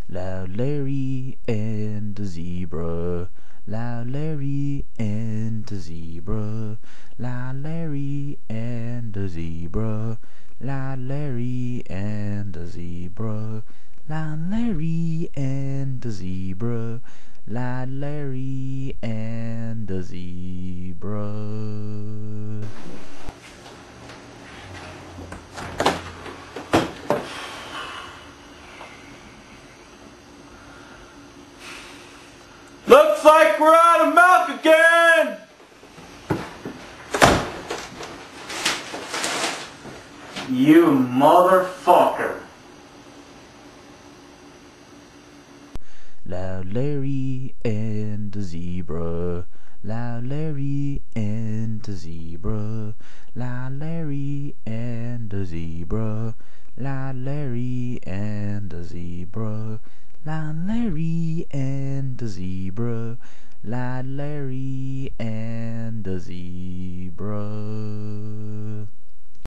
Loud Larry and the zebra. Loud Larry and the zebra. Loud Larry and the zebra. Loud Larry and the zebra. Loud Larry and the zebra. Loud Larry and the zebra. Looks like we're out of milk again! You motherfucker. Loud Larry and the zebra. Loud Larry and the zebra. Loud Larry and the zebra. Loud Larry and the zebra. Loud Larry and the zebra. Loud Larry and the zebra.